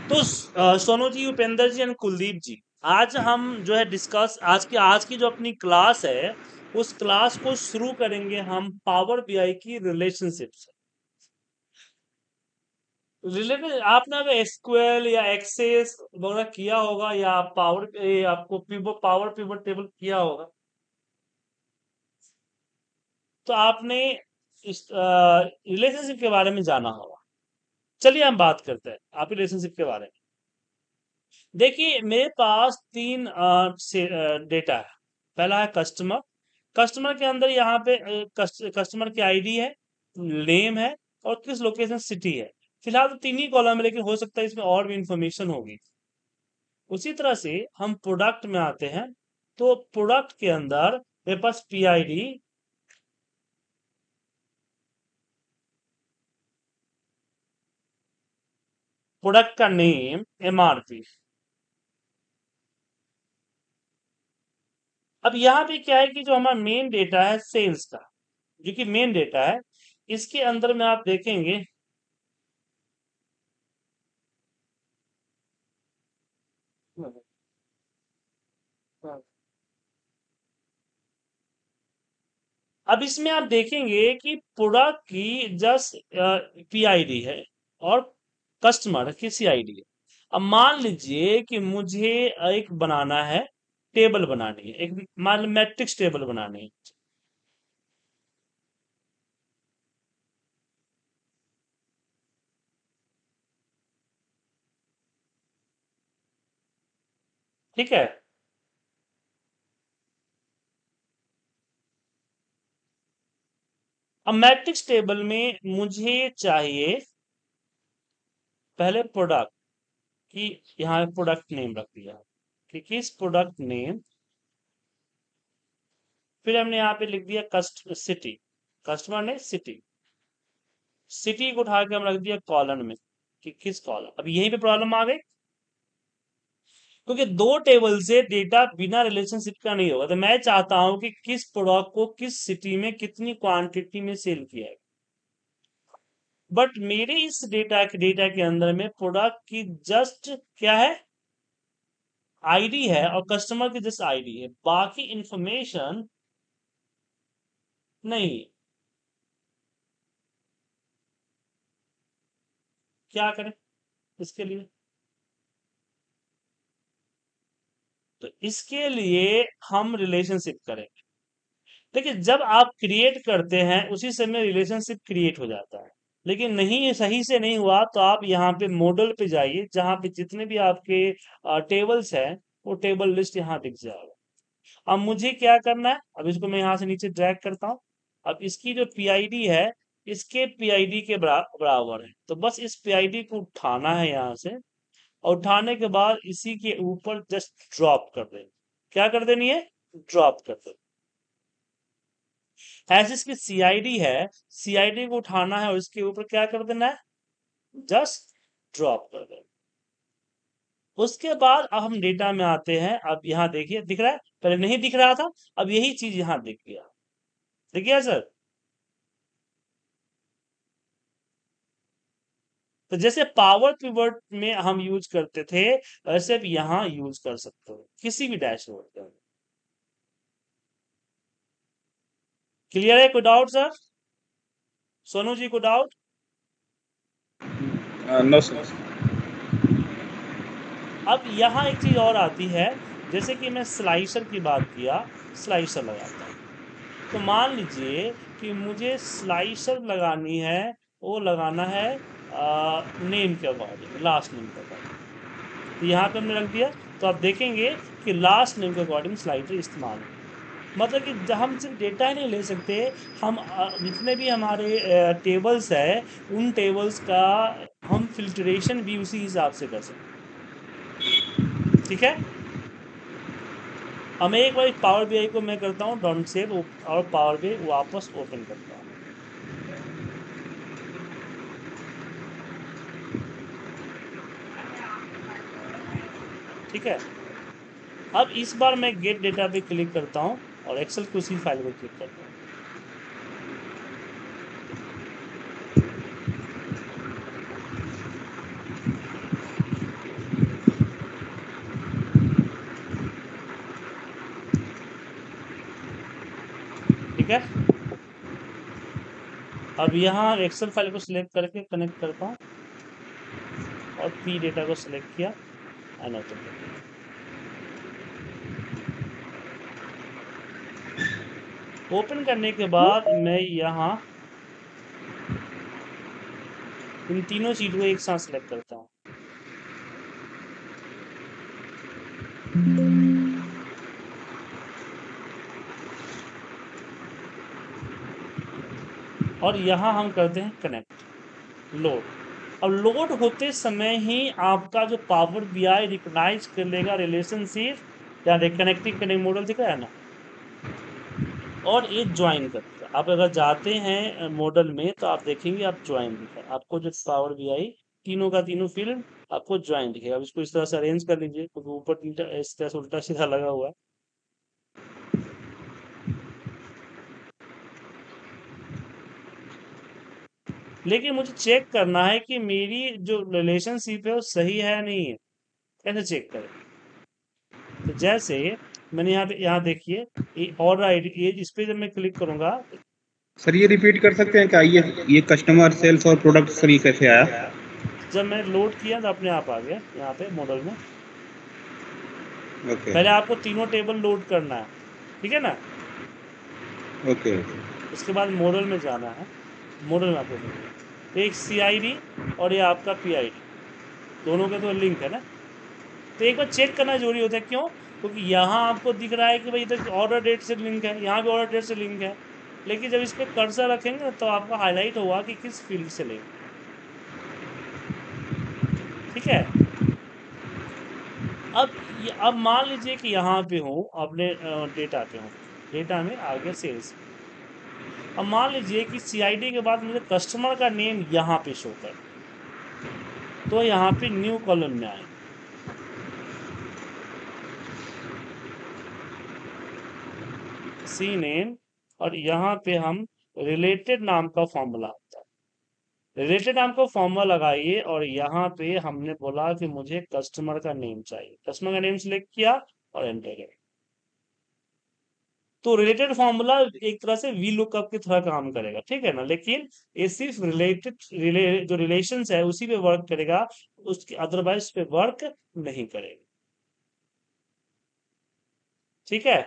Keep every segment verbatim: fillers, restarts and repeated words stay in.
तो अ, सोनू जी, उपेंद्र जी एंड कुलदीप जी, आज हम जो है डिस्कस आज की आज की जो अपनी क्लास है, उस क्लास को शुरू करेंगे हम पावर बीआई की रिलेशनशिप से। रिलेटेड आपने अगर एसक्यूएल या एक्सेस वगैरह किया होगा, या पावर आपको पिवट पावर पिवट टेबल किया होगा, तो आपने इस रिलेशनशिप के बारे में जाना होगा। चलिए हम बात करते हैं आप रिलेशनशिप के बारे में। देखिए, मेरे पास तीन डेटा है। पहला है कस्टमर। कस्टमर के अंदर यहाँ पे कस्टमर की आईडी है, नेम है, और किस लोकेशन सिटी है। फिलहाल तो तीन ही कॉलम है, लेकिन हो सकता है इसमें और भी इंफॉर्मेशन होगी। उसी तरह से हम प्रोडक्ट में आते हैं, तो प्रोडक्ट के अंदर मेरे पास पीआईडी, प्रोडक्ट का नेम, एमआरपी। अब यहाँ पे क्या है कि जो हमारा मेन डेटा है सेल्स का, जो कि मेन डेटा है, इसके अंदर में आप देखेंगे। अब इसमें आप देखेंगे कि प्रोडक्ट की जस्ट पीआईडी है, और कस्टमर की सीआईडी है। अब मान लीजिए कि मुझे एक बनाना है, टेबल बनानी है, एक मान मैट्रिक्स टेबल बनानी है। ठीक है। अब मैट्रिक्स टेबल में मुझे चाहिए पहले प्रोडक्ट की, यहाँ प्रोडक्ट नेम रख दिया कि किस प्रोडक्ट नेम। फिर हमने यहाँ पे लिख दिया कस्ट सिटी, कस्टमर ने सिटी, सिटी को उठा के हम रख दिया कॉलन में कि किस कॉलम। अब यहीं पे प्रॉब्लम आ गई, क्योंकि दो टेबल से डेटा बिना रिलेशनशिप का नहीं होगा। तो मैं चाहता हूं कि किस प्रोडक्ट को किस सिटी में कितनी क्वांटिटी में सेल किया है। बट मेरे इस डेटा के डेटा के अंदर में प्रोडक्ट की जस्ट क्या है, आईडी है, और कस्टमर की जस्ट आईडी है, बाकी इंफॉर्मेशन नहीं। क्या करें इसके लिए? तो इसके लिए हम रिलेशनशिप करेंगे। देखिए, जब आप क्रिएट करते हैं उसी समय रिलेशनशिप क्रिएट हो जाता है। लेकिन नहीं, सही से नहीं हुआ तो आप यहाँ पे मॉडल पे जाइए, जहां पे जितने भी आपके टेबल्स हैं, वो टेबल लिस्ट यहाँ दिख जाएगा। अब मुझे क्या करना है, अब इसको मैं यहाँ से नीचे ड्रैग करता हूँ। अब इसकी जो पीआईडी है, इसके पीआईडी के बरा, बराबर है। तो बस इस पीआईडी को उठाना है यहाँ से, और उठाने के बाद इसी के ऊपर जस्ट ड्रॉप कर देनी। क्या कर देनी है? ड्रॉप कर देनी। ऐसे इसकी सीआईडी है, सीआईडी को उठाना है और इसके ऊपर क्या कर देना है? जस्ट ड्रॉप कर देना। उसके बाद अब हम डेटा में आते हैं। अब यहाँ देखिए, दिख रहा है, पहले नहीं दिख रहा था, अब यही चीज यहाँ दिख गया। दिख गया सर? तो जैसे पावर पिवट में हम यूज करते थे, वैसे भी यहाँ यूज कर सकते हो किसी भी डैशबोर्ड के अंदर। क्लियर है? कोई डाउट सर? सोनू जी को डाउट? No sir. अब यहाँ एक चीज और आती है, जैसे कि मैं स्लाइसर की बात किया, स्लाइसर लगाता हूँ। तो मान लीजिए कि मुझे स्लाइसर लगानी है, वो लगाना है नेम के अकॉर्डिंग, लास्ट नेम के अकॉर्डिंग। तो यहाँ पे हमने रख दिया। तो आप देखेंगे कि लास्ट नेम के अकॉर्डिंग स्लाइसर इस्तेमाल हो। मतलब कि ज- हम सिर्फ डेटा ही नहीं ले सकते, हम अ, जितने भी हमारे टेबल्स है, उन टेबल्स का हम फिल्ट्रेशन भी उसी हिसाब से कर सकते हैं। ठीक है। अब मैं एक बार पावर बीआई को मैं करता हूँ डॉट सेव, और पावर बीआई वापस ओपन करता हूँ। ठीक है। अब इस बार मैं गेट डेटा पे क्लिक करता हूँ, और एक्सेल की उसी फाइल पे क्लिक करता हूँ। ठीक है। अब यहाँ एक्सेल फाइल को सिलेक्ट करके कनेक्ट करता हूँ और पी डेटा को सिलेक्ट किया, एंड ओपन कर दिया। ओपन करने के बाद मैं यहाँ इन तीनों चीजों को एक साथ सिलेक्ट करता हूँ। और यहाँ हम करते हैं कनेक्ट, लोड। अब लोड होते समय ही आपका जो पावर बीआई रिकॉग्नाइज कर लेगा रिलेशनशिप, या कनेक्टिंग कनेक्ट मॉडल दिख रहा है ना, और ये ज्वाइन कर देगा। आप अगर जाते हैं मॉडल में तो आप देखेंगे आप ज्वाइन दिखा आपको, जो पावर बीआई तीनों का तीनों फील्ड आपको ज्वाइन दिखेगा। अब इसको इस तरह से अरेंज कर लीजिए, क्योंकि ऊपर तीनटा इस तरह से उल्टा सीधा लगा हुआ है। लेकिन मुझे चेक करना है कि मेरी जो रिलेशनशिप है वो सही है या नहीं है। कैसे चेक करें? तो जैसे मैंने यहाँ पे, यहाँ देखिए ये और आईडी, ये इस पे जब मैं क्लिक करूंगा, सर ये रिपीट कर सकते हैं क्या, ये ये कस्टमर सेल्स और प्रोडक्ट सर ये कैसे आया? जब मैं लोड किया तो अपने आप आ गया यहाँ पे मॉडल में। ओके पहले आपको तीनों टेबल लोड करना है, ठीक है ना। ओके उसके बाद मॉडल में जाना है, मॉडल में आपको मिलेगा तो एक सीआईडी और ये आपका पीआईडी, दोनों का तो लिंक है ना। तो एक बार चेक करना जरूरी होता है, क्यों? क्योंकि यहाँ आपको दिख रहा है कि भाई इधर ऑर्डर डेट से लिंक है, यहाँ भी ऑर्डर डेट से लिंक है, लेकिन जब इस पे कर्सर रखेंगे ना तो आपका हाईलाइट होगा कि किस फील्ड से लिंक, ठीक है। अब ये- अब मान लीजिए कि यहाँ पे हूँ अपने डेटा पे हूँ, डेटा में आ गया सेल्स। अब मान लीजिए कि सीआईडी के बाद मुझे कस्टमर का नेम यहाँ पे शो कर, तो यहाँ पे न्यू कॉलम में आए, सी नेम, और यहाँ पे हम रिलेटेड नाम का फॉर्मूला होता है, रिलेटेड नाम का फॉर्मूला लगाइए, और यहाँ पे हमने बोला कि मुझे कस्टमर का नेम चाहिए, कस्टमर का नेम सिलेक्ट किया और एंटर किया। तो रिलेटेड फॉर्मूला एक तरह से वी लुकअप की तरह काम करेगा, ठीक है ना, लेकिन ये सिर्फ रिलेटेड रिले, जो रिलेशंस है उसी पे वर्क करेगा, उसके अदरवाइज पे वर्क नहीं करेगा, ठीक है।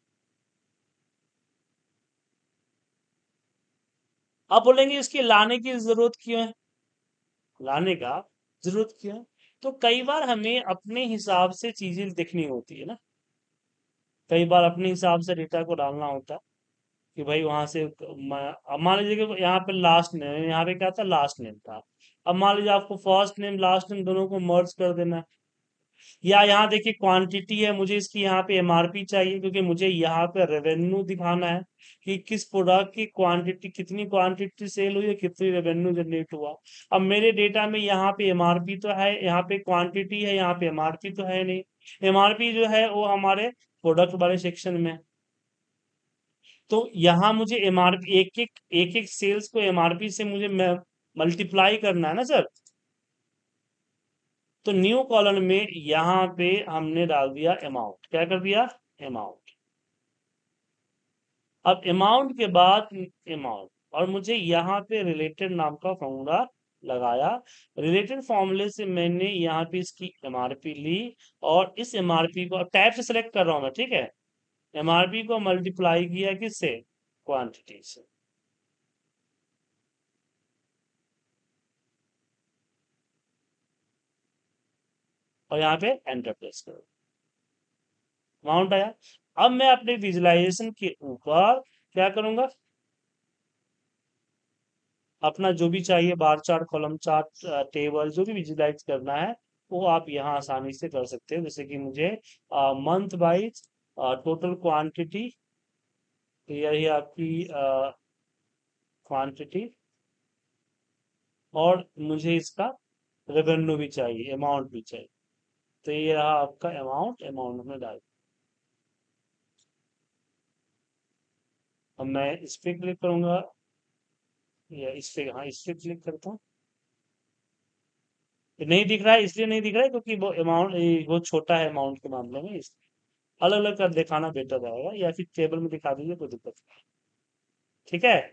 आप बोलेंगे इसकी लाने की जरूरत क्यों है, लाने का जरूरत क्यों है? तो कई बार हमें अपने हिसाब से चीजें देखनी होती है ना, कई बार अपने हिसाब से डेटा को डालना होता है कि भाई वहां से म- अब मान लीजिए कि यहाँ पे लास्ट नेम, यहाँ पे क्या था, लास्ट नेम था। अब मान लीजिए आपको फर्स्ट नेम लास्ट नेम दोनों को मर्ज कर देना है, या यहाँ देखिए क्वांटिटी है, मुझे इसकी यहाँ पे एमआरपी चाहिए, क्योंकि मुझे यहाँ पे रेवेन्यू दिखाना है कि किस प्रोडक्ट की क्वांटिटी, कितनी क्वांटिटी सेल हुई है, कितनी रेवेन्यू जनरेट हुआ। अब मेरे डेटा में यहाँ पे एमआरपी तो है, यहाँ पे क्वांटिटी है, यहाँ पे एमआरपी तो है नहीं। एमआरपी जो है वो हमारे प्रोडक्ट वाले सेक्शन में है। तो यहाँ मुझे एमआरपी, एक एक एक एक सेल्स को एमआरपी से मुझे मल्टीप्लाई करना है ना सर। तो न्यू कॉलम में यहाँ पे हमने डाल दिया अमाउंट, क्या कर दिया, अमाउंट। अब अमाउंट के बाद अमाउंट, और मुझे यहाँ पे रिलेटेड नाम का फॉर्मूला लगाया, रिलेटेड फॉर्मूले से मैंने यहाँ पे इसकी एमआरपी ली, और इस एमआरपी को टाइप से सिलेक्ट कर रहा हूं मैं, ठीक है। एमआरपी को मल्टीप्लाई किया किससे, क्वांटिटी से, और यहाँ पे एंटर प्रेस करो, अमाउंट आया। अब मैं अपने विजुलाइजेशन के ऊपर क्या करूंगा, अपना जो भी चाहिए bar chart, column chart, table, जो भी विजुलाइज करना है वो आप यहाँ आसानी से कर सकते हो। जैसे कि मुझे मंथ वाइज टोटल क्वांटिटी, यही आपकी क्वांटिटी, और मुझे इसका रेवेन्यू भी चाहिए, अमाउंट भी चाहिए। तो ये रहा आपका अमाउंट, अमाउंट में डाल। अब मैं इस पे क्लिक करूंगा, या इस पे, हाँ इस पे क्लिक करता हूँ। ये नहीं दिख रहा है, इसलिए नहीं दिख रहा है क्योंकि वो अमाउंट बहुत छोटा है अमाउंट के मामले में, इस अलग अलग कर दिखाना बेटर रहेगा, या फिर टेबल में दिखा दीजिए, कोई दिक्कत नहीं। ठीक है।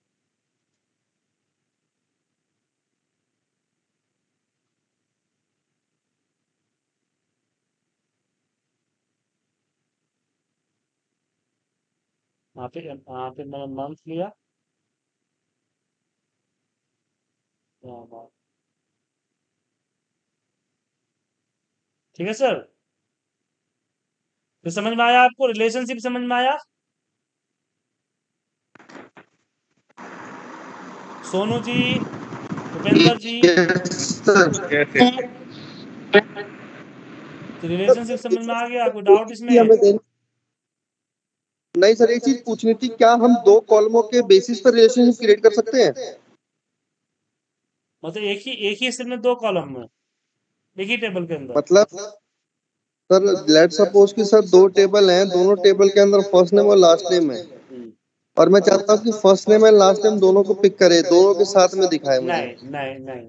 यहाँ पे यहाँ पे मैंने मंथ लिया, यहाँ month। ठीक है सर, तो समझ में आया आपको, रिलेशनशिप समझ में आया? Sonu ji, Bhupendra ji, yes sir. कैसे? तो रिलेशनशिप समझ में आ गया? कोई डाउट इसमें? हमें देनी नहीं सर, एक चीज पूछनी थी, क्या हम दो कॉलमों के बेसिस पर रिलेशनशिप क्रिएट कर सकते हैं? मतलब एक ही एक ही सेल में दो कॉलम में, एक ही टेबल के अंदर। मतलब सर लेट सपोज कि सर दो टेबल हैं, दोनों टेबल के अंदर फर्स्ट नेम और लास्ट नेम है, हम्म, और मैं चाहता हूँ कि first name and last name दोनों को पिक करे, दोनों के साथ में दिखाए मुझे। नहीं नहीं नहीं,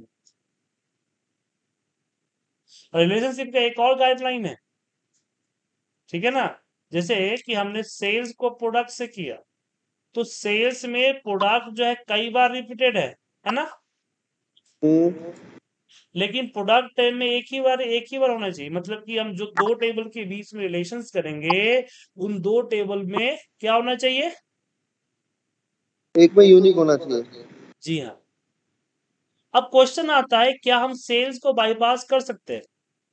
रिलेशनशिप का एक और गाइडलाइन है, ठीक है ना। जैसे कि हमने सेल्स को प्रोडक्ट से किया, तो सेल्स में प्रोडक्ट जो है कई बार रिपीटेड है है ना। हम्म। लेकिन प्रोडक्ट में एक ही बार एक ही बार होना चाहिए, मतलब कि हम जो दो टेबल के बीच में रिलेशंस करेंगे, उन दो टेबल में क्या होना चाहिए? एक में यूनिक होना चाहिए। जी हाँ। अब क्वेश्चन आता है, क्या हम सेल्स को बाईपास कर सकते हैं?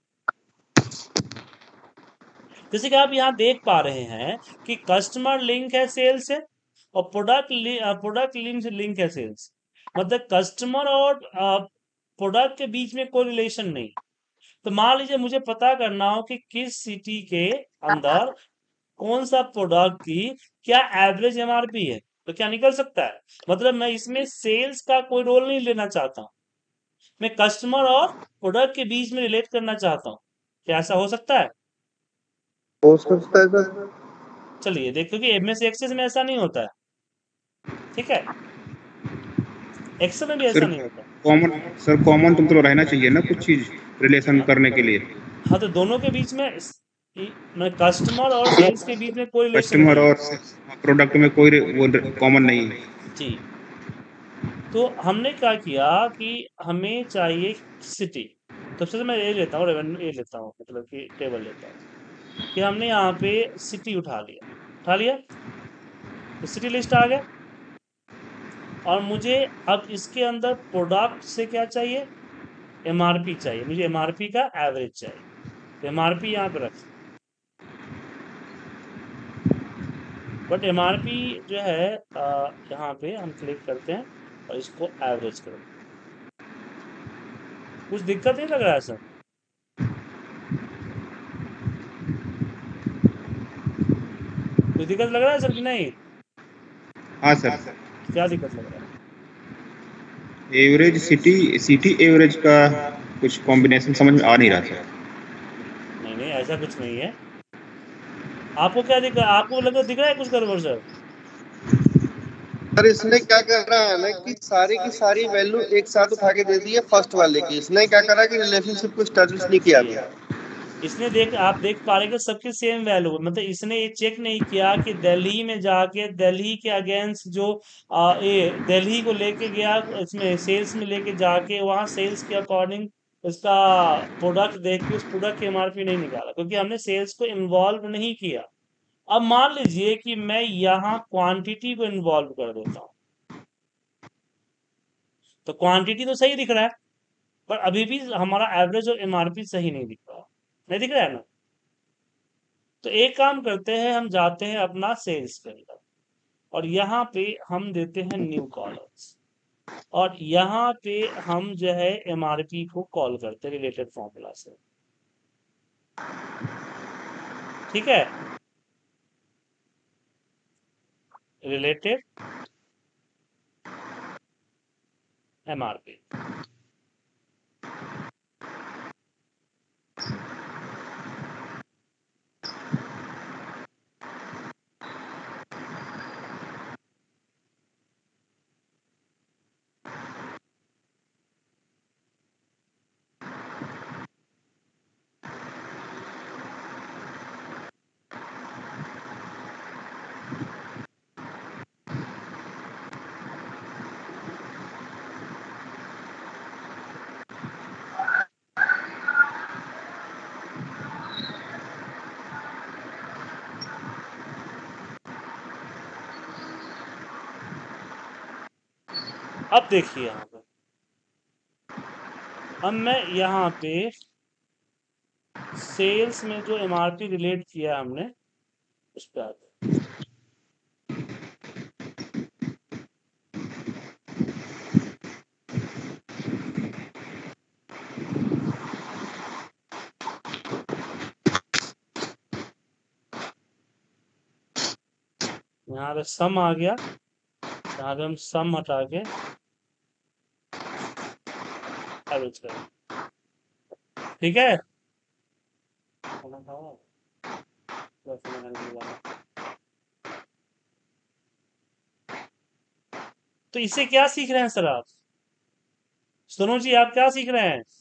जैसे कि आप यहाँ देख पा रहे हैं कि कस्टमर लिंक है सेल्स से, और प्रोडक्ट प्रोडक्ट लिंक लिंक है सेल्स। मतलब कस्टमर और प्रोडक्ट के बीच में कोई रिलेशन नहीं। तो मान लीजिए मुझे पता करना हो कि किस सिटी के अंदर कौन सा प्रोडक्ट की क्या एवरेज एमआरपी है, तो क्या निकल सकता है? मतलब मैं इसमें सेल्स का कोई रोल नहीं लेना चाहता, मैं कस्टमर और प्रोडक्ट के बीच में रिलेट करना चाहता हूँ। क्या ऐसा हो सकता है? हो सकता है सर। चलिए देखो कि एमएस एक्सेस में ऐसा नहीं होता है, ठीक है, एक्सेल में भी ऐसा सर नहीं होता। कॉमन सर कॉमन तुम तो रहना चाहिए ना कुछ चीज रिलेशन करने के लिए। हाँ, तो दोनों के बीच में इस- ई- मैं कस्टमर और सेल्स के बीच में कोई रिलेशन कस्टमर नहीं है। और प्रोडक्ट में कोई रे- वो कॉमन नहीं है। जी, तो हमने क्या किया कि हमें चाहिए सिटी। तो सबसे मैं ये लेता हूँ, रेवेन्यू ये लेता हूँ, मतलब कि टेबल लेता हूँ कि हमने यहाँ पे सिटी उठा लिया, उठा लिया, तो सिटी लिस्ट आ गया। और मुझे अब इसके अंदर प्रोडक्ट से क्या चाहिए? एमआरपी चाहिए, मुझे एमआरपी का एवरेज चाहिए। तो एमआरपी यहाँ पे रख, बट एमआरपी जो है अ, यहाँ पे हम क्लिक करते हैं और इसको एवरेज कर दें। कुछ दिक्कत नहीं लग रहा है सर? कुछ दिक्कत लग रहा है सर कि नहीं? हाँ सर। क्या दिक्कत लग रहा है? एवरेज सिटी सिटी एवरेज का कुछ कॉम्बिनेशन समझ में आ नहीं रहा सर। नहीं नहीं, ऐसा कुछ नहीं है। आपको क्या दिख रहा है? आपको लग दिख रहा है कुछ गड़बड़ सर? सर इसने क्या कर रहा है ना कि सारी की सारी वैल्यू एक साथ उठा के दे दी है फर्स्ट वाले की। इसने क्या करा कि रिलेशनशिप को स्टैब्लिश नहीं किया जी अभी। हाँ, इसने देख आप देख पा रहे हैं कि सबकी सेम वैल्यू, मतलब इसने ये चेक नहीं किया कि दिल्ली में जाके दिल्ली के अगेंस्ट जो आ, ये दिल्ली को लेके गया, इसमें सेल्स में लेके जाके वहां सेल्स के अकॉर्डिंग इसका प्रोडक्ट देख के उस प्रोडक्ट की एमआरपी नहीं निकाला, क्योंकि हमने सेल्स को इन्वॉल्व नहीं किया। अब मान लीजिए कि मैं यहाँ क्वांटिटी को इन्वॉल्व कर देता हूँ, तो क्वांटिटी तो सही दिख रहा है, पर अभी भी हमारा एवरेज और एमआरपी सही नहीं दिख रहा, नहीं दिख रहा है ना। तो एक काम करते हैं, हम जाते हैं अपना सेल्स के अंदर, और यहाँ पे हम देते हैं न्यू कॉलम्स, और यहाँ पे हम जो है एमआरपी को कॉल करते हैं रिलेटेड फॉर्मूला से, ठीक है, रिलेटेड एमआरपी। अब देखिए यहाँ पे, अब मैं यहाँ पे सेल्स में जो एमआरपी रिलेट किया हमने उस पे आते हैं। यहाँ पे सम आ गया, यहाँ पे हम सम हटा के एवरेज करें, ठीक है। खाना खाओ, बस खाना खाने के बाद। तो इससे क्या सीख रहे हैं सर आप? सोनू जी आप क्या सीख रहे हैं?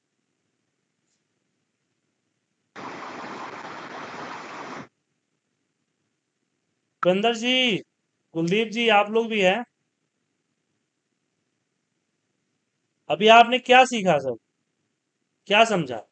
बंदर जी, कुलदीप जी, आप लोग भी हैं? अभी आपने क्या सीखा सर, क्या समझा?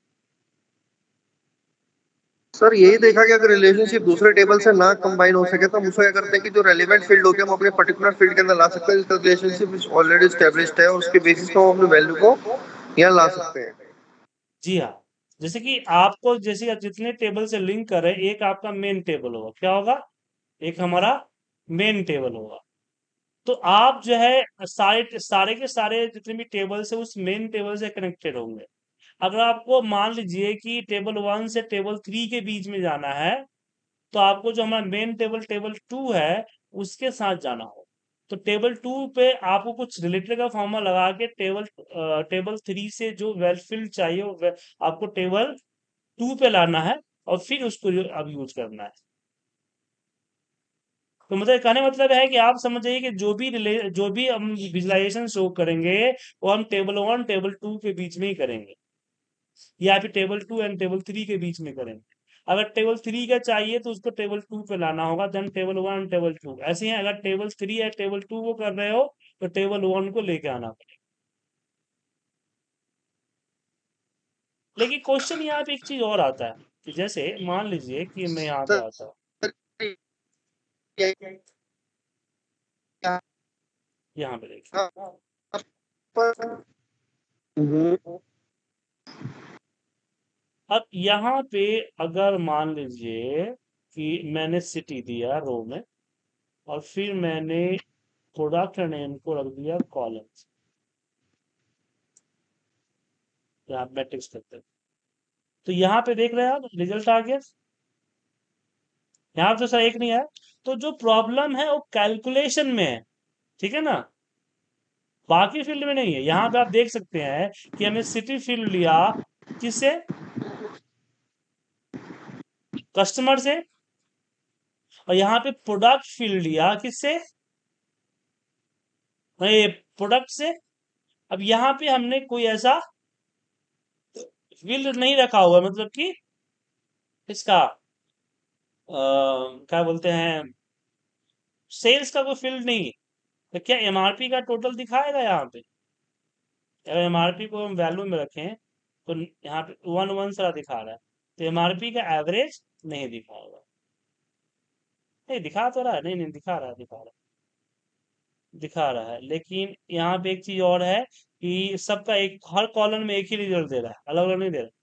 सर यही देखा कि अगर रिलेशनशिप दूसरे टेबल से ना कंबाइन हो सके तो हम उसको क्या करते हैं कि जो रेलेवेंट फील्ड होती है हम अपने पर्टिकुलर फील्ड के अंदर ला सकते हैं जिसका रिलेशनशिप ऑलरेडी स्टेब्लिश्ड है और उसके बेसिस पर हम अपने वैल्यू को यहाँ ला सकते हैं। जी हाँ, जैसे कि आपको जैसे आप जितने टेबल से लिंक कर रहे हैं, एक आपका मेन टेबल होगा, क्या होगा? एक हमारा मेन टेबल होगा। तो आप जो है सारे सारे के सारे जितने भी टेबल्स है उस मेन टेबल से कनेक्टेड होंगे। अगर आपको मान लीजिए कि टेबल वन से टेबल थ्री के बीच में जाना है, तो आपको जो हमारा मेन टेबल टेबल टू है उसके साथ जाना हो। तो टेबल टू पे आपको कुछ रिलेटेड का फॉर्मूला लगा के टेबल टेबल थ्री से जो वेल फिल्ड चाहिए वो वे- आपको टेबल टू पे लाना है और फिर उसको जो- अब यूज करना है। तो मतलब कहने मतलब है कि आप समझ जाइए कि जो भी रिले जो भी हम विजुलाइजेशन शो करेंगे वो हम टेबल वन टेबल टू के बीच में ही करेंगे, या फिर table two and table three के बीच में करेंगे। अगर टेबल थ्री का चाहिए तो उसको टेबल टू पे लाना होगा, then table one table two ऐसे ही। अगर टेबल थ्री या टेबल टू को कर रहे हो तो टेबल वन को लेके आना पड़ेगा। लेकिन क्वेश्चन यहाँ पे एक चीज और आता है कि जैसे मान लीजिए कि मैं यहाँ पे सर आता हूँ, यहाँ पे देखिए, यहाँ पर हम्म, अब यहाँ पे अगर मान लीजिए कि मैंने सिटी दिया रो में और फिर मैंने प्रोडक्ट नेम को रख दिया कॉलम, यहाँ मैट्रिक्स करते हैं। तो यहाँ पे देख रहे हैं आप रिजल्ट आ गया, यहाँ पे तो सर एक नहीं है। तो जो प्रॉब्लम है वो कैलकुलेशन में है, ठीक है ना, बाकी फील्ड में नहीं है। यहाँ पे आप देख सकते हैं कि हमने सिटी फील्ड लिया किससे? कस्टमर से। और यहाँ पे प्रोडक्ट फील्ड लिया किससे? प्रोडक्ट से। अब यहाँ पे हमने कोई ऐसा फील्ड नहीं रखा हुआ, मतलब कि इसका अ, क्या बोलते हैं, सेल्स का कोई फील्ड नहीं है। तो क्या एमआरपी का टोटल दिखाएगा यहाँ पे? अगर एमआरपी को हम वैल्यू में रखें तो यहाँ पे वन वन सारा दिखा रहा है, तो एमआरपी का एवरेज नहीं दिखाएगा। नहीं दिखा तो रहा है, नहीं नहीं दिखा रहा है, दिखा रहा है, दिखा रहा है। लेकिन यहाँ पे एक चीज और है कि सबका एक हर कॉलम में एक ही रिजल्ट दे रहा है, अलग अलग नहीं दे रहा।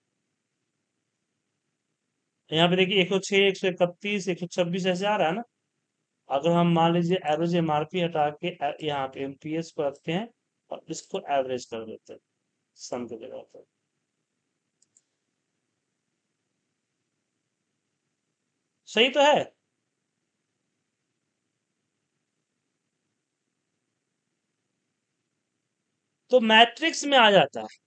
यहाँ पे देखिए एक सौ छह, एक सौ इकतीस, एक सौ छब्बीस ऐसे आ रहा है ना। अगर हम मान लीजिए एवरेज एमआरपी हटा के ए- यहाँ पे एमपीएस को रखते हैं और इसको एवरेज कर देते हैं सम के जगह पर, सही तो है। तो मैट्रिक्स में आ जाता है।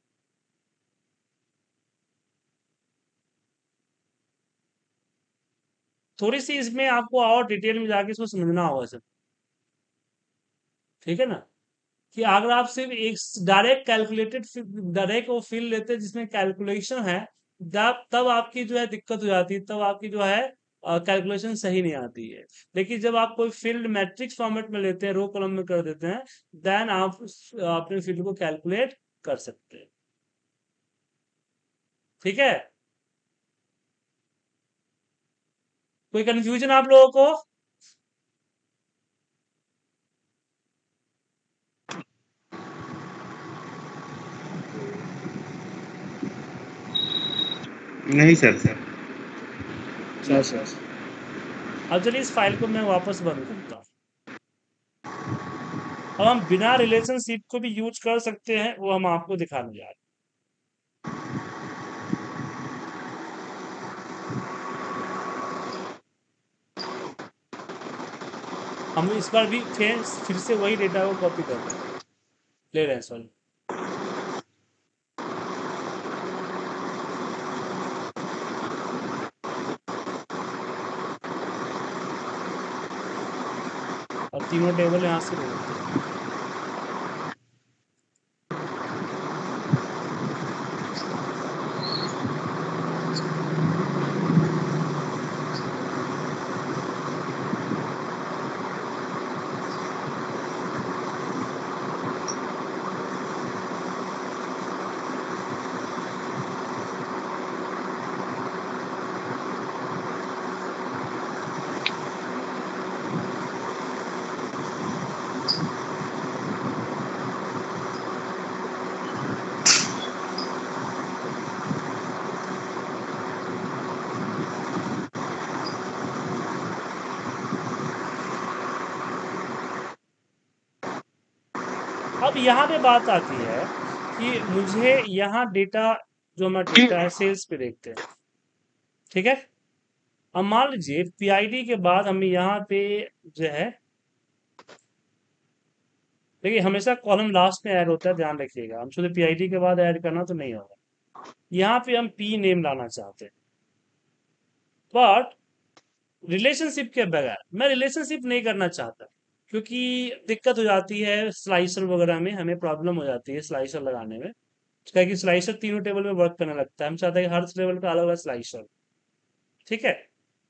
थोड़ी सी इसमें आपको और डिटेल में जाके इसको समझना होगा सर, ठीक है ना। कि अगर आप सिर्फ एक डायरेक्ट कैलकुलेटेड डायरेक्ट वो फील्ड लेते हैं जिसमें कैलकुलेशन है, तब तब आपकी जो है दिक्कत हो जाती है, तब आपकी जो है कैलकुलेशन सही नहीं आती है। लेकिन जब आप कोई फील्ड मैट्रिक्स फॉर्मेट में लेते हैं, रो कॉलम में कर देते हैं, देन आप उस, अ, अपने फील्ड को कैलकुलेट कर सकते हैं, ठीक है। कोई कंफ्यूजन आप लोगों को? नहीं सर। चलिए अब चलिए इस फाइल को मैं वापस बंद करता हूँ। अब हम बिना रिलेशनशिप को भी यूज कर सकते हैं, वो हम आपको दिखाने जा रहे हैं। हम इस बार भी फिर फिर से वही डेटा को कॉपी कर रहे हैं, ले रहे हैं सॉरी। और तीनों टेबल यहाँ से रोकते हैं। अब यहाँ पे बात आती है कि मुझे यहाँ डेटा जो हमारा डेटा है सेल्स पे देखते हैं, ठीक है। अब मान लीजिए पीआईडी के बाद हमें यहाँ पे जो है, देखिए हमेशा कॉलम लास्ट में ऐड होता है, ध्यान रखिएगा। हम सोचे पीआईडी के बाद ऐड करना तो नहीं होगा। यहाँ पे हम पी नेम लाना चाहते हैं, बट रिलेशनशिप के बगैर मैं रिलेशनशिप नहीं करना चाहता, क्योंकि दिक्कत हो जाती है स्लाइसर वगैरह में, हमें प्रॉब्लम हो जाती है स्लाइसर लगाने में, क्या कि स्लाइसर तीनों टेबल में वर्क करने लगता है। हम चाहते हैं कि हर टेबल का अलग अलग स्लाइसर, ठीक है।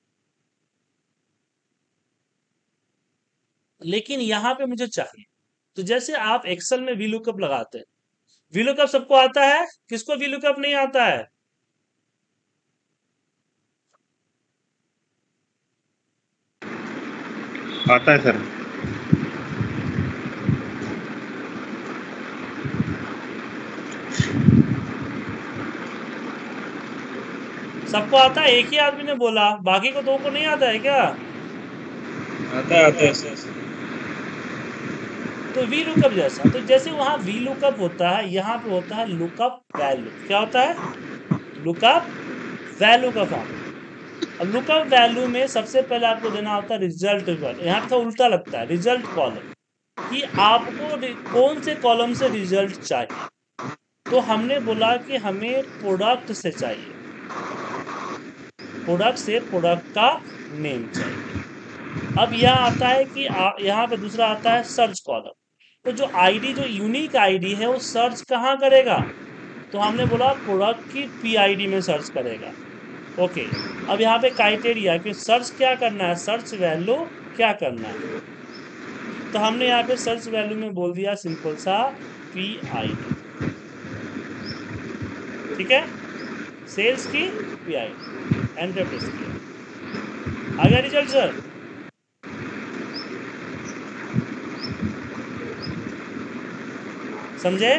लेकिन यहाँ पे मुझे चाहिए, तो जैसे आप एक्सेल में वीलुकअप लगाते हैं, वीलुकअप सबको आता है, किसको वीलुकअप नहीं आता है? आता है सर। सबको आता है, एक ही आदमी ने बोला, बाकी को दो को नहीं आता है क्या? आता है आता है। तो वी लुकअप जैसा, तो जैसे वहां वी लुकअप होता है, यहाँ पे होता है लुकअप वैल्यू। क्या होता है? लुकअप वैल्यू का फॉर्म। अब लुकअप वैल्यू में सबसे पहले आपको देना होता है रिजल्ट कॉलम। यहाँ पे तो उल्टा लगता है, रिजल्ट कॉलम, कि आपको रि- कौन से कॉलम से रिजल्ट चाहिए। तो हमने बोला कि हमें प्रोडक्ट से चाहिए, प्रोडक्ट से प्रोडक्ट का नेम चाहिए। अब यह आता है कि आ, यहाँ पे दूसरा आता है सर्च कॉलम। तो जो आईडी, जो यूनिक आईडी है, वो सर्च कहाँ करेगा? तो हमने बोला प्रोडक्ट की पीआईडी में सर्च करेगा। ओके, अब यहाँ पे क्राइटेरिया कि सर्च क्या करना है, सर्च वैल्यू क्या करना है। तो हमने यहाँ पे सर्च वैल्यू में बोल दिया सिंपल सा पीआईडी, ठीक है, सेल्स की पीआईडी, एंटर प्रेस किया, आ गया रिजल्ट सर। समझे?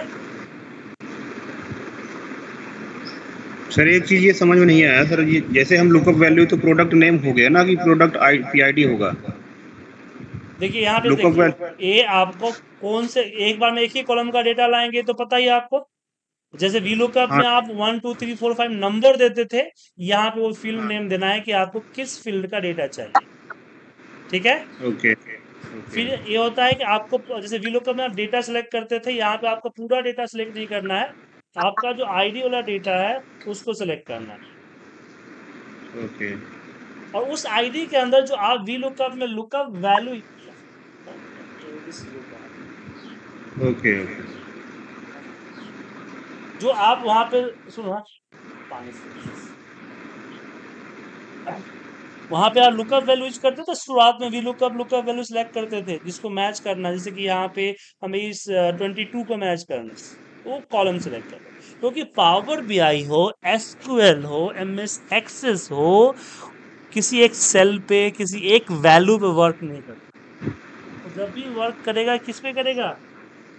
सर एक चीज ये समझ में नहीं आया सर, ये जैसे हम लुकअप वैल्यू तो प्रोडक्ट नेम हो गया ना, कि प्रोडक्ट पीआईडी होगा? देखिए यहाँ पे लुकअप वैल्यू देखिए, ये आपको कौन से, एक बार में एक ही कॉलम का डेटा लाएंगे तो पता ही है आपको। जैसे वीलुकअप हाँ में आप one two three four five number देते थे, यहाँ पे वो फील्ड नेम देना है कि आपको किस फील्ड का डेटा चाहिए, ठीक है। ओके फिर ओके ये होता है कि आपको जैसे वीलुकअप में आप डेटा सेलेक्ट करते थे, यहाँ पे आपको पूरा डेटा सेलेक्ट नहीं करना है, आपका जो आईडी वाला डेटा है उसको सेलेक्ट करना है। ओके और उस आईडी के अंदर जो आप वीलुकअप में lookup value, English okay okay जो आप वहां पे, सुनो हाँ, पानी से वहां पे आप लुकअप वैल्यू यूज करते थे, शुरुआत में भी लुकअप लुकअप वैल्यू सिलेक्ट करते थे जिसको मैच करना, जैसे कि यहाँ पे हमें इस ट्वेंटी टू को मैच करना, वो कॉलम सिलेक्ट करते, क्योंकि पावर बीआई हो, एसक्यूएल हो, एमएस एक्सेस हो, किसी एक सेल पे, किसी एक वैल्यू पे वर्क नहीं करता। तो जब भी वर्क करेगा किस पे करेगा?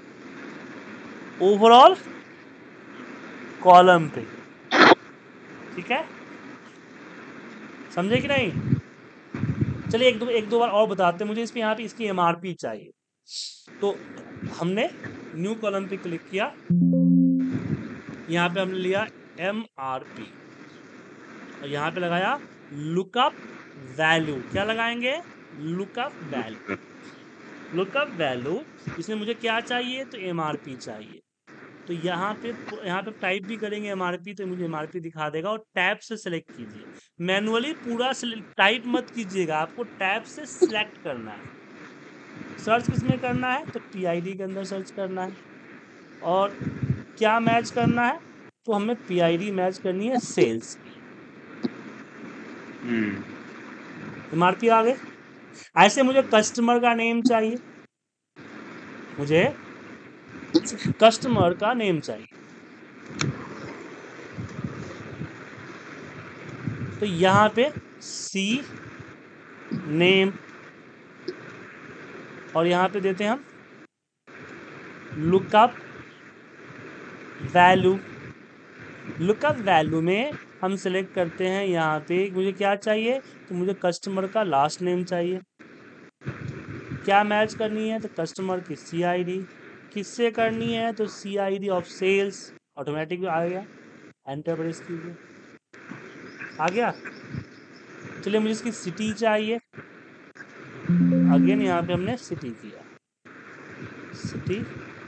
ओवरऑल कॉलम पे। ठीक है, समझे कि नहीं? चलिए एक दो एक दो बार और बताते हैं। मुझे इसमें यहाँ पे इसकी एमआरपी चाहिए, तो हमने न्यू कॉलम पे क्लिक किया, यहाँ पे हमने लिया एमआरपी और यहाँ पे लगाया लुकअप वैल्यू। क्या लगाएंगे? Lookup value. लुकअप वैल्यू, इसमें मुझे क्या चाहिए? तो एमआरपी चाहिए। तो यहाँ पे यहाँ पे टाइप भी करेंगे एमआरपी, तो मुझे एमआरपी दिखा देगा। और टैब से सिलेक्ट कीजिए, मैनुअली पूरा टाइप मत कीजिएगा, आपको टैब से सिलेक्ट करना है। सर्च किसमें करना है? तो पीआईडी के अंदर सर्च करना है। और क्या मैच करना है? तो हमें पीआईडी मैच करनी है सेल्स की। एमआरपी आ गई। ऐसे मुझे कस्टमर का नेम चाहिए, मुझे कस्टमर का नेम चाहिए, तो यहाँ पे सी नेम और यहाँ पे देते हैं हम लुकअप वैल्यू। लुकअप वैल्यू में हम सिलेक्ट करते हैं, यहाँ पे मुझे क्या चाहिए? तो मुझे कस्टमर का लास्ट नेम चाहिए। क्या मैच करनी है? तो कस्टमर की सी आई डी। किससे करनी है? तो C I D of sales. Automatic आ गया, एंटर प्रेस कीजिए, आ गया। चलिए मुझे इसकी सिटी चाहिए, अगेन यहाँ पे हमने सिटी किया, सिटी,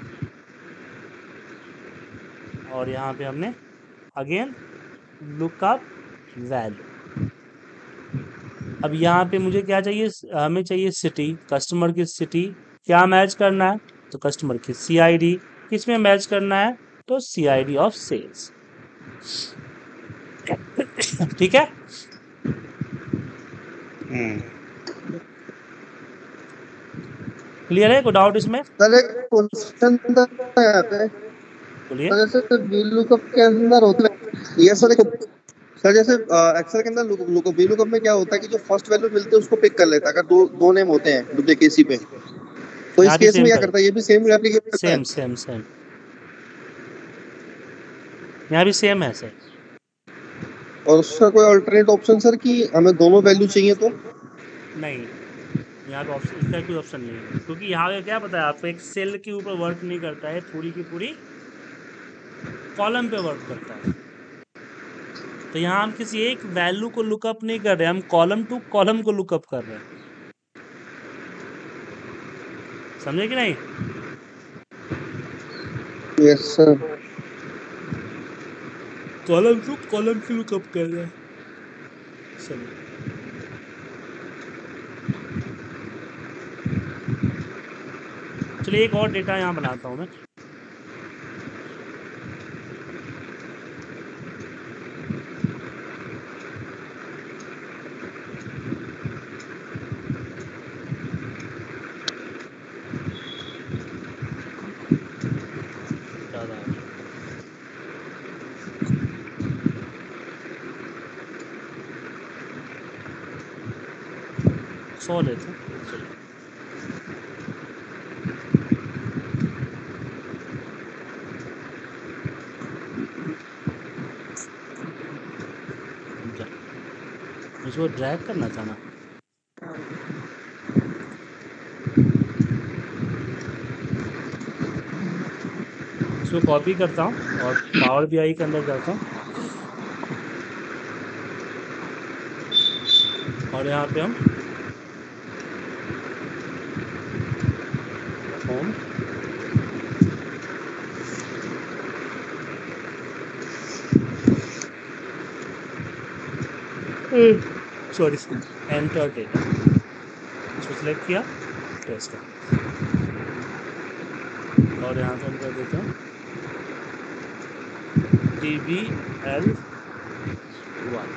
और यहाँ पे हमने अगेन लुकअप वैल्यू। अब यहाँ पे मुझे क्या चाहिए? हमें चाहिए सिटी, कस्टमर की सिटी। क्या मैच करना है? तो कस्टमर की सी आई डी। किस में मैच करना है? तो C I D of sales. ठीक है, क्लियर है? कोई डाउट इसमें? सर एक क्वेश्चन था यहाँ पे, बोलिए। सर जैसे वीलुकअप के अंदर होता है ये सर एक, सर जैसे एक्सेल के अंदर लुकअप वीलुकअप में क्या होता है कि जो फर्स्ट वैल्यू मिलती है उसको पिक कर लेता है, अगर दो दो नेम होते हैं डुप्लीकेसी पे, तो इस यहाँ भी केस में सेम क्या कर, करता है? ये भी सेम रेप्लिकेट करता है? सेम सेम सेम, यहाँ भी सेम है सर। और उसका कोई अल्टरनेट ऑप्शन सर कि हमें दोनों वैल्यू चाहिए तो? नहीं, यहाँ पे ऑप्शन, इसका कोई ऑप्शन नहीं है, क्योंकि यहाँ पे क्या पता है आपको, एक सेल के ऊपर वर्क नहीं करता है, पूरी की पूरी कॉलम पे वर्क करता है। तो यहाँ हम किसी एक वैल्यू को लुकअप नहीं कर रहे, हम कॉलम टू कॉलम को लुकअप कर रहे हैं। समझे कि नहीं? Yes sir. Column to column की लुकअप कर रहे हैं। चलिए, चलिए एक और डेटा यहाँ बनाता हूँ मैं। ज़्यादा आ गया। सौ लेते हैं, चलिए। जा, मुझको ड्रैग करना था ना। इसको कॉपी करता हूँ और पावर बी आई के अंदर जाता हूँ, और यहाँ पे हम होम, सॉरी, एंटर डेटा, इसको सिलेक्ट किया, प्रेस कर, और यहाँ से हम कर देते हैं डी बी एल वन।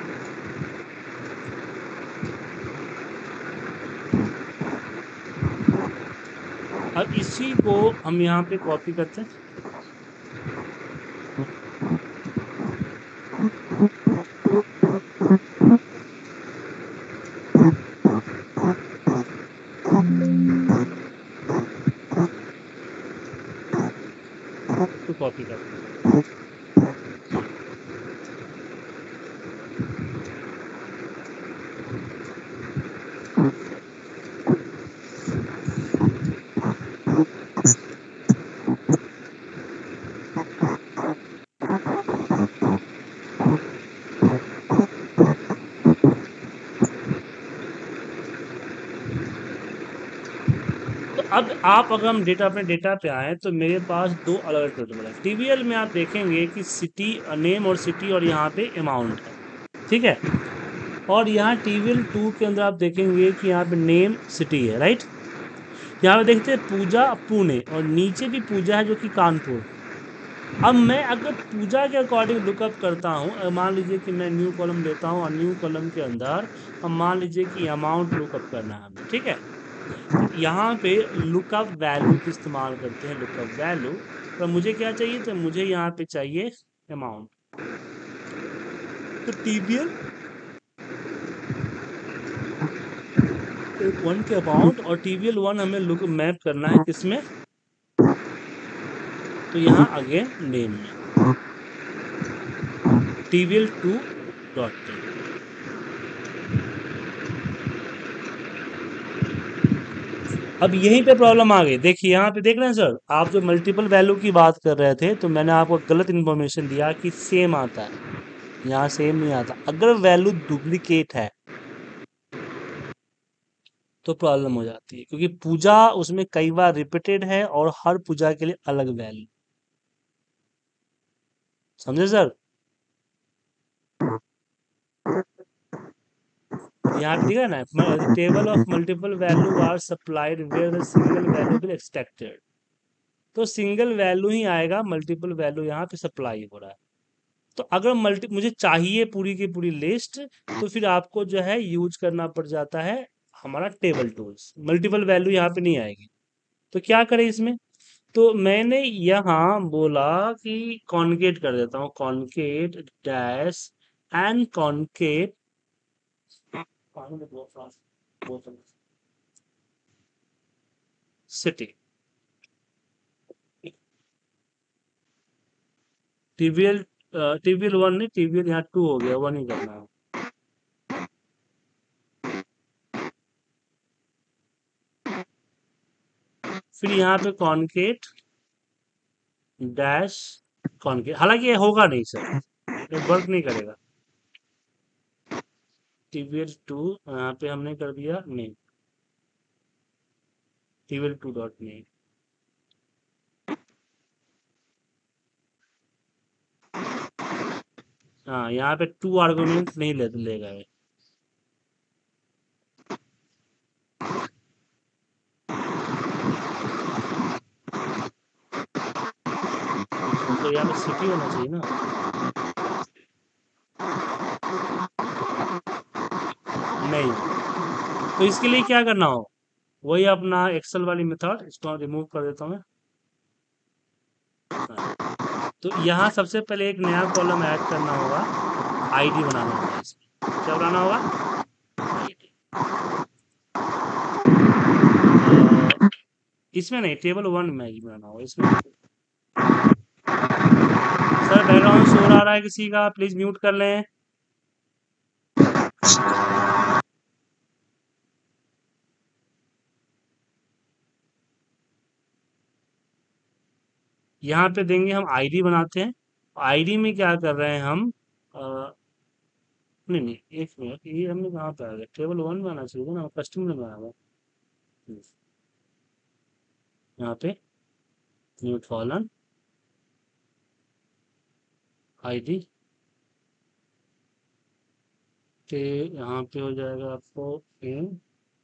अब इसी को हम यहाँ पे कॉपी करते हैं, तो कॉपी करते हैं, तो अब आप अगर हम डेटा अपने डेटा पे आए तो मेरे पास दो अलग अलग टेबल है। टीबीएल में आप देखेंगे कि सिटी नेम और सिटी और यहाँ पे अमाउंट है, ठीक है। और यहाँ टीबीएल टू के अंदर आप देखेंगे कि यहाँ पे नेम सिटी है, राइट। यहाँ पे देखते हैं पूजा पुणे और नीचे भी पूजा है जो कि कानपुर है। अब मैं अगर पूजा के अकॉर्डिंग लुकअप करता हूँ, मान लीजिए कि मैं न्यू कॉलम लेता हूँ और न्यू कॉलम के अंदर अब मान लीजिए कि अमाउंट लुकअप करना है हमें, ठीक है। तो यहाँ पे लुकअप वैल्यू की इस्तेमाल करते हैं, लुकअप वैल्यू। पर मुझे क्या चाहिए, तो मुझे यहाँ पे चाहिए अमाउंट। तो टीबीएल वन के अमाउंट और टीबीएल वन हमें लुक मैप करना है किसमें, तो यहाँ अगेन नेम में टीबीएल टू डॉट नेम। अब यहीं पे प्रॉब्लम आ गई। देखिए यहाँ पे देख रहे हैं सर, आप जो मल्टीपल वैल्यू की बात कर रहे थे तो मैंने आपको गलत इन्फॉर्मेशन दिया कि सेम आता है, यहाँ सेम नहीं आता। अगर वैल्यू डुप्लीकेट है तो प्रॉब्लम हो जाती है, क्योंकि पूजा उसमें कई बार रिपीटेड है और हर पूजा के लिए अलग वैल्यू। समझे सर। यहाँ पे दिखा है ना, table of multiple value are supplied where the single value will expected. तो सिंगल वैल्यू ही आएगा, मल्टीपल वैल्यू यहाँ पे सप्लाई हो रहा है। तो अगर मल्टी मुझे चाहिए पूरी की पूरी लिस्ट, तो फिर आपको जो है यूज करना पड़ जाता है हमारा टेबल टूल्स। मल्टीपल वैल्यू यहाँ पे नहीं आएगी, तो क्या करें इसमें। तो मैंने यहाँ बोला कि कॉन्केट कर देता हूँ, concat dash and concat city. TVL TVL one नहीं, टीवीएल यहाँ टू हो गया, वन ही करना है। फिर यहाँ पे कॉन्केट डैश कॉन्केट, हालांकि ये होगा नहीं सर, ये वर्क नहीं करेगा। टीवीएल टू यहाँ पे हमने कर दिया name, TVL two dot name. हाँ यहाँ पे टू आर्गुमेंट नहीं ले लेगा ये। तो यहाँ पे सिटी होना चाहिए ना, नहीं। तो इसके लिए क्या करना हो, वही अपना एक्सेल वाली मेथड, इसको रिमूव कर देता हूँ मैं। हाँ। तो यहाँ सबसे पहले एक नया कॉलम ऐड करना होगा, आईडी बनाना होगा। इसमें क्या बनाना होगा, आईडी। इसमें नहीं, टेबल वन में ही बनाना होगा इसमें। सर बैकग्राउंड शोर आ रहा है किसी का, प्लीज म्यूट कर लें। यहाँ पे देंगे हम आईडी बनाते हैं। आईडी में क्या कर रहे हैं हम, आ, नहीं नहीं एक मिनट, ये हमने कहाँ पे आ गया, टेबल वन में आना चाहिए ना, कस्टमर में आ गया। यहाँ पे न्यू कॉलम आईडी के यहाँ पे हो जाएगा आपको इन,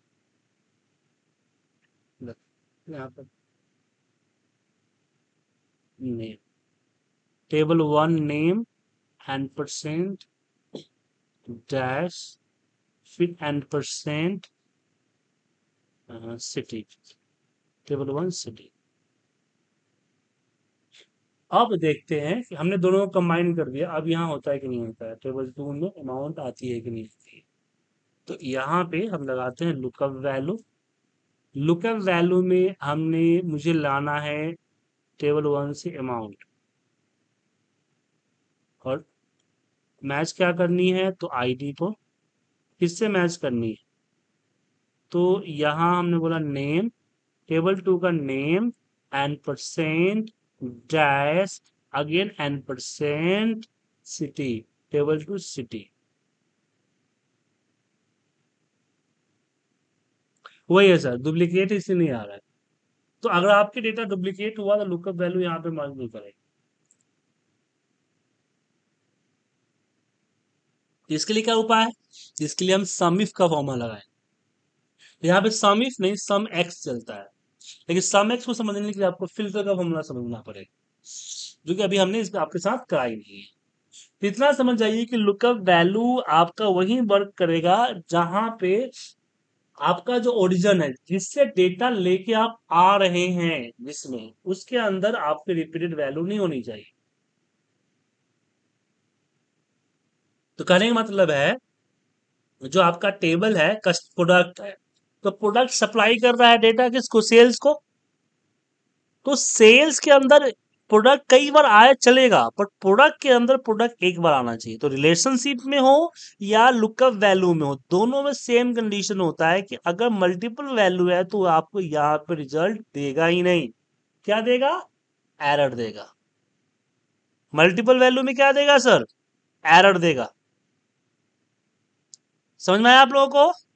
यहाँ पे name, table one name and percent dash फिर and percent city, table one city. अब देखते हैं कि हमने दोनों को कंबाइन कर दिया, अब यहाँ होता है कि नहीं होता है, टेबल टू में अमाउंट आती है कि नहीं आती है। तो यहाँ पे हम लगाते हैं लुकअप वैल्यू। लुकअप वैल्यू में हमने मुझे लाना है टेबल वन से अमाउंट, और मैच क्या करनी है, तो आईडी को किससे मैच करनी है, तो यहां हमने बोला नेम, टेबल टू का name N percent dash again N percent city, table two city. वही है सर, डुप्लीकेट इसलिए नहीं आ रहा है। तो अगर आपके डेटा डुप्लीकेट हुआ तो लुकअप वैल्यू यहाँ पे मर्ज नहीं करेगा। इसके लिए क्या उपाय है? इसके लिए हम सम इफ का फॉर्मूला लगाएं। यहाँ पे सम इफ नहीं सम एक्स चलता है, लेकिन सम एक्स को समझने के लिए आपको फिल्टर का फॉर्मूला समझना पड़ेगा, जो कि अभी हमने इस आपके साथ कराई नहीं है। तो इतना समझ जाइए कि लुकअप वैल्यू आपका वही वर्क करेगा जहां पे आपका जो ओरिजिन है, जिससे डेटा लेके आप आ रहे हैं, जिसमें उसके अंदर आपकी रिपीटेड वैल्यू नहीं होनी चाहिए। तो कहने का मतलब है, जो आपका टेबल है कस्ट प्रोडक्ट है, तो प्रोडक्ट सप्लाई कर रहा है डेटा किसको? सेल्स को। तो सेल्स के अंदर प्रोडक्ट कई बार आया चलेगा, पर प्रोडक्ट के अंदर प्रोडक्ट एक बार आना चाहिए। तो रिलेशनशिप में हो या लुकअप वैल्यू में हो, दोनों में सेम कंडीशन होता है कि अगर मल्टीपल वैल्यू है तो आपको यहाँ पे रिजल्ट देगा ही नहीं। क्या देगा? एरर देगा। मल्टीपल वैल्यू में क्या देगा सर? एरर देगा। समझ में आया आप लोगों को?